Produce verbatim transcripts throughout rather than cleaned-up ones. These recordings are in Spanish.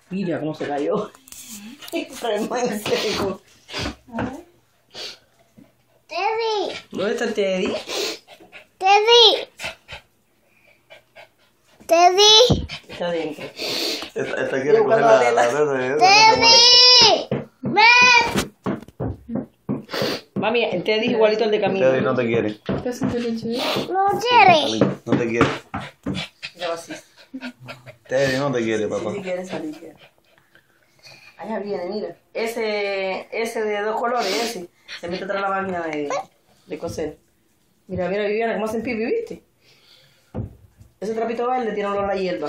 Mira cómo se cayó. Freno en seco. Teddy. ¿Dónde está el Teddy? Teddy. Teddy. Está adentro. Esta, esta quiere coger la, la, la, la, Teddy. Ven. Mami, el Teddy es igualito al de Camilo. Teddy no te quiere. No quiere. No te quiere. Mira así. Teddy no te quiere, papá. Sí, sí quiere salir. Quiere. Allá viene, mira. Ese, ese de dos colores, ese. Se mete atrás de la máquina de, de coser. Mira, mira, Viviana, cómo hacen pipi, ¿viste? Ese trapito verde tiene olor a hierba.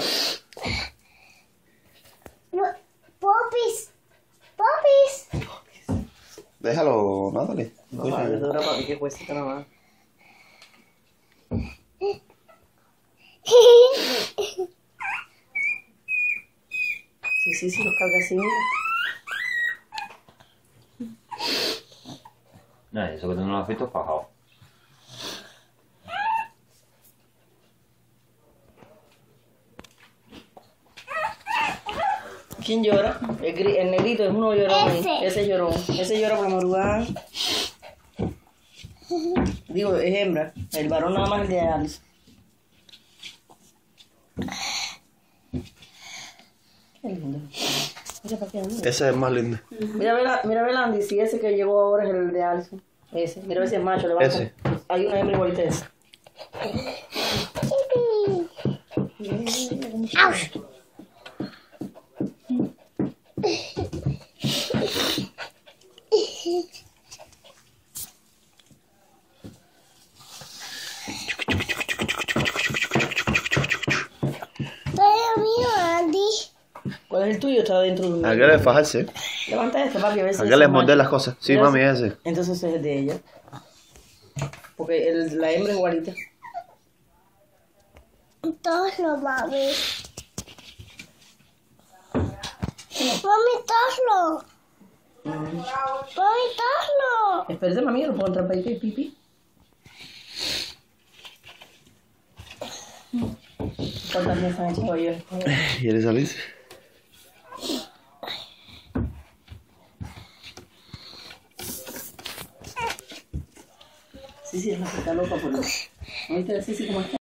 No. Popis. Popis. Déjalo, Natalie. No, madre, dura papi, que cuesta nada más. Sí, sí, sí, los carga así, mira. No, eso que tú no lo has visto fajado. ¿Quién llora? El, gri- el negrito es uno llorón. ahí. Ese. Ese llorón. Ese llora por la madrugada. Digo, es hembra. El varón nada más el de Alice. Qué lindo. Mira para qué anda. Ese es más lindo. Mira, Bela- mira Belandi, si ese que llegó ahora es el de Alison. Ese. Mira a ver si es macho. Le va a- Ese. Hay una hembra igualita a esa. Ouch. Pero mío, Andy. ¿Cuál es el tuyo? Está dentro de un... Aquel es fajarse. Levanta este, papi, a ver si Aquel ese es morder macho. las cosas. Sí, Mira, mami, ese. Entonces ese es el de ella. Porque el, la hembra es igualita. Todos lo mami. Mami, toslo. Mami, toslo. Espérate, mami, lo puedo entrar para ahí, pipi. ¿Cuántas veces han hecho yo? ¿Quieres salir? Sí, sí, es la que está loca por lo. ¿Viste? Sí, sí, como está.